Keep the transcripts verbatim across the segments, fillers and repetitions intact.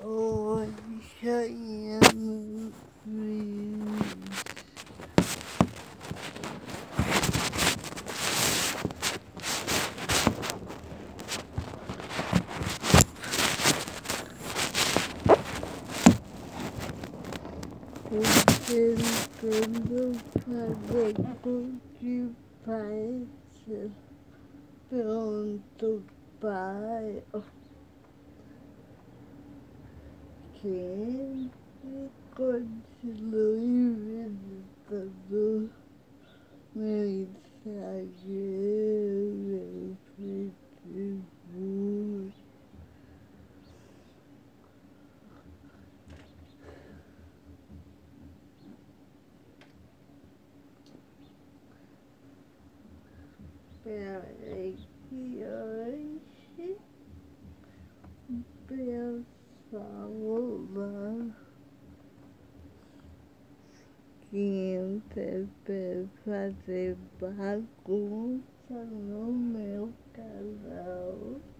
Oi, Chayenne. Tentando fazer com que faça. Pronto, pai. Que continue visitando meu Instagram, meu Facebook. Peraí que hoje pensamos lá quinta para fazer bagunça no meu canal.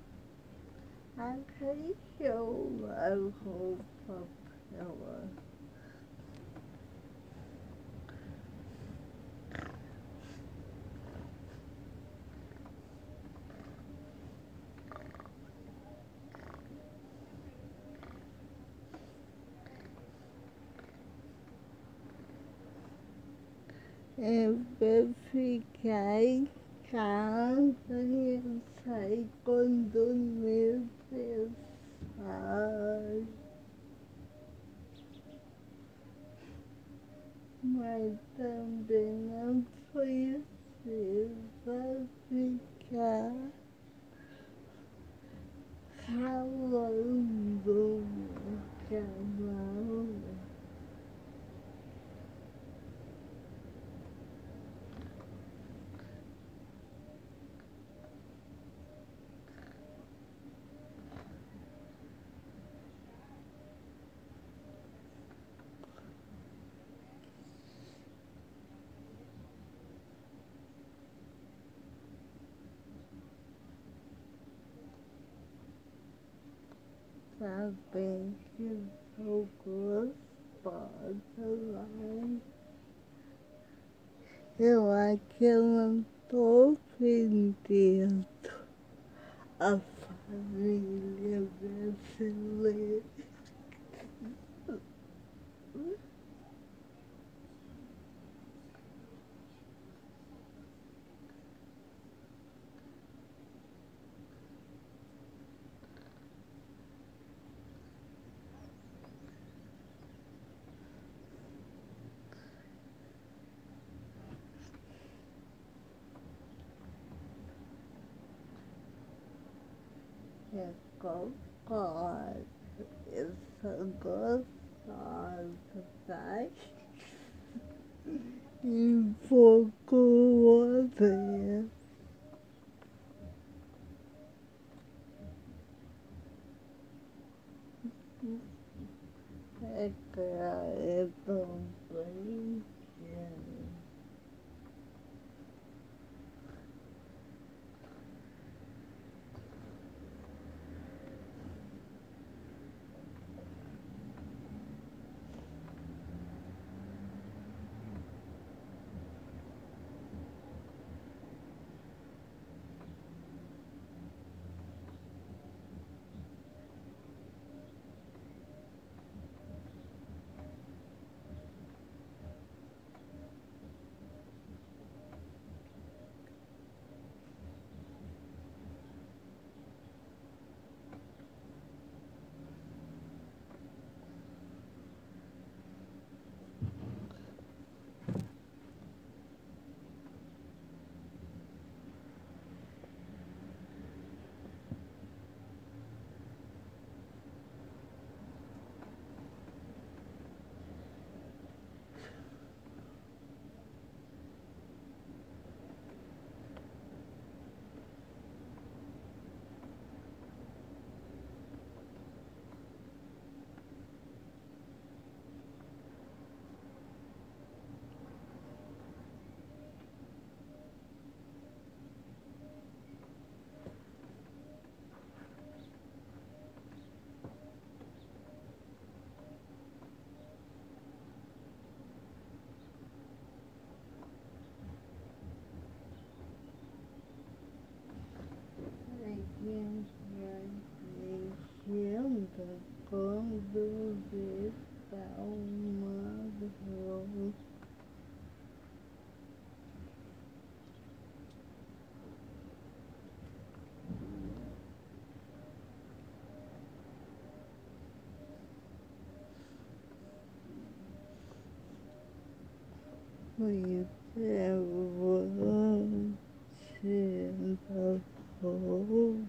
Aceitou a roupa pra ela. Eu vou ficar em casa e eu sair quando necessário. Mas também não precisa ficar ralando no canal. Sabem que sou gostosa lá. Eu acho que eu não tô ofendendo a família brasileira. Eu concordo, eu sou gostosa, tá? E vou com você. É claro, eu tô brincando. quando está uma rosa. Conhecemos da rua.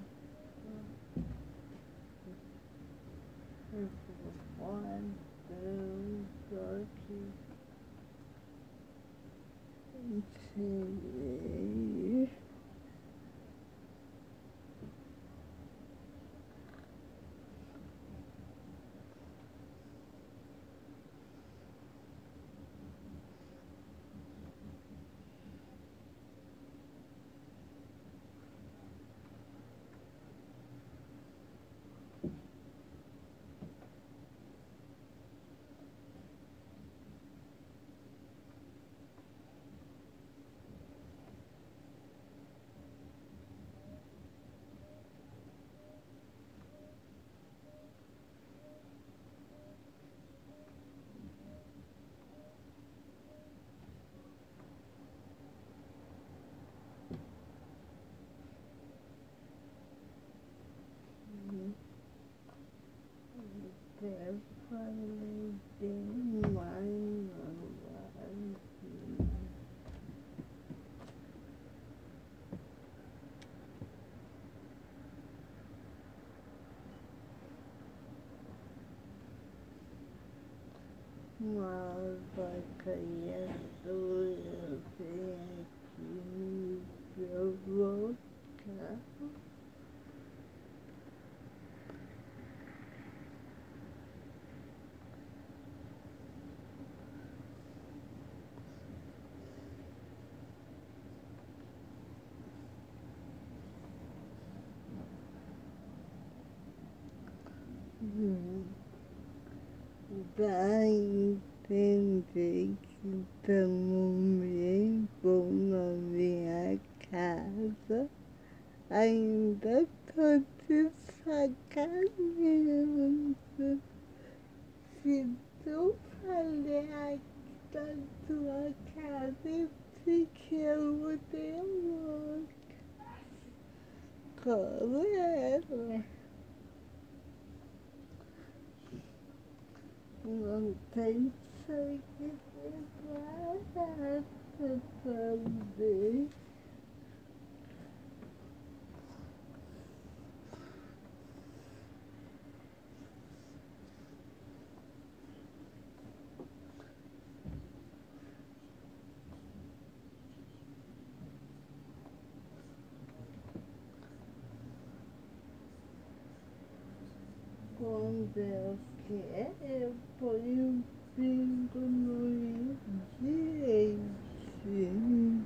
Sim. Eu falei demais agora. Mas a criatura vem aqui me provocar. Hum. Dá a entender que estamos bem bom na minha casa. Ainda tô te sacaneando. Se tu falhar aqui da tua casa, eu fiquei eu de louca. Como ela? Não tem sangue separado também. Quando eu quero, eu ponho um pingo no direito.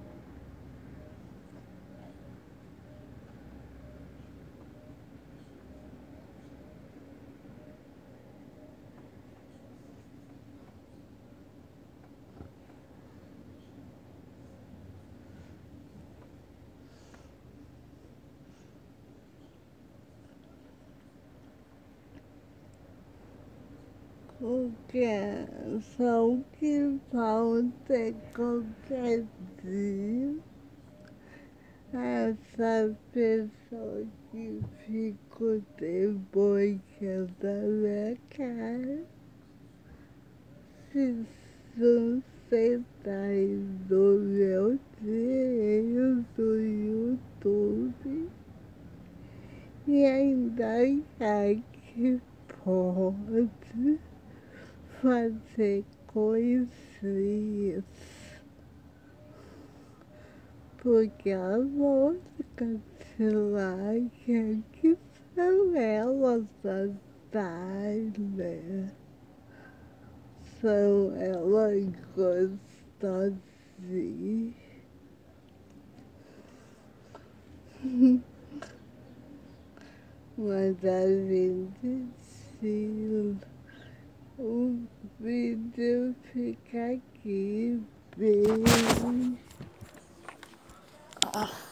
Porque só o que falta é qualquer dia essa pessoa que ficou depois da minha cara se sustentar no meu dinheiro do YouTube e ainda achar que pode fazer coisinhas, porque a música de lá que são elas as Tyler, são elas gostosinhas. Mas a gente se o vídeo fica aqui bem. Ah.